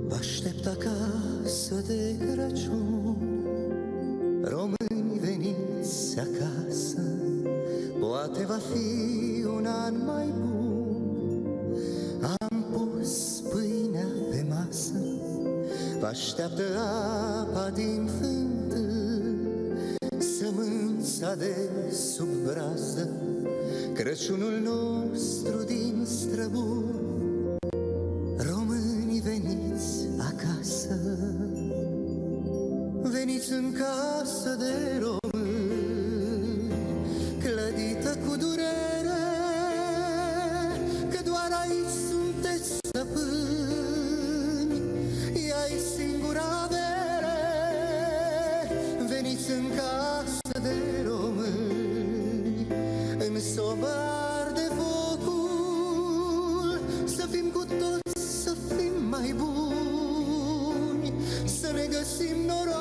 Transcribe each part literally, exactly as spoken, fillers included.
Vă aștept acasă de Crăciun, români veniți acasă, poate va fi un an mai bun. Am pus pâinea pe masă, vă așteaptă apa din fântân, sămânța de sub brazdă, Crăciunul nostru din străbun. Românii veniți acasă, veniți în casă de români, clădită cu durere, că doar aici sunteți stăpâni, ea-i singura avere. Veniți în casă de români, în sobă arde focul, să fim cu toți, să fim mai buni, să ne găsim norocul.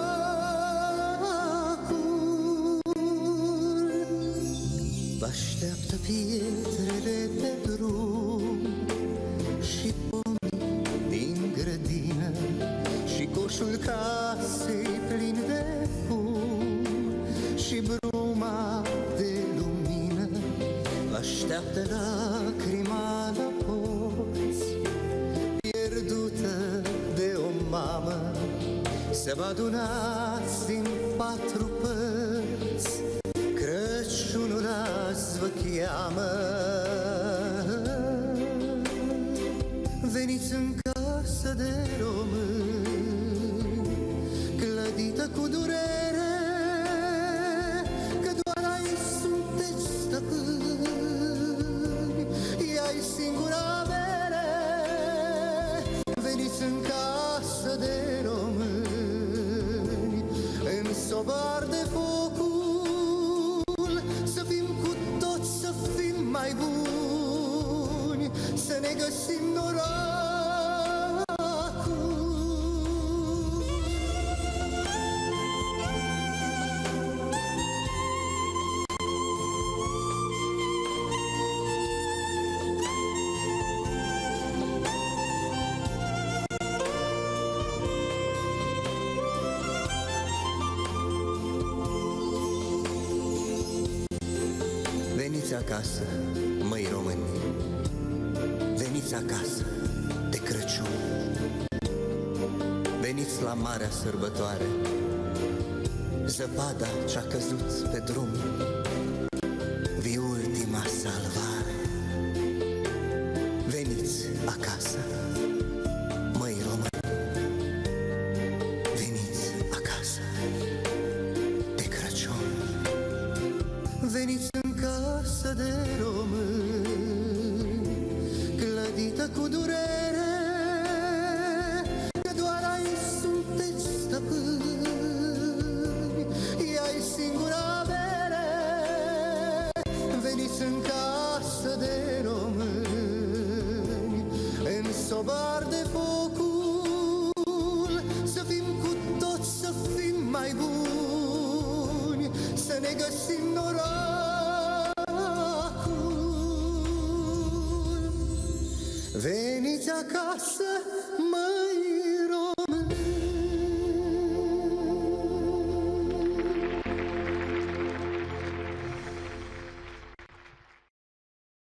Vă așteaptă pietrele pe drum și pomii din grădină și coșul casei plin de fum și bruma de lumină. Vă așteaptă lacrima la porți, pierdută de o mamă, să vă adunați din patru părți, Crăciunul azi vă cheamă. Veniți în casă de români, clădită cu durere, că doar aici sunteți stăpâni, ea-i singura avere. Veniți în casă de români, în sobă arde focul, să fim cu toți, să fim mai buni, să ne găsim norocul. Veniți acasă, măi români, veniți acasă de Crăciun. Veniți la marea sărbătoare, zăpada ce-a căzut pe drum, vi ultima salvare. Veniți acasă, măi români, veniți acasă de Crăciun. Veniți în casă de români, clădită cu durere, că doar aici sunteți stăpâni, ea-i singura avere. Veniți în casă de români, în sobă arde focul, să fim cu toți, să fim mai buni, să ne găsim norocul. Veniți acasă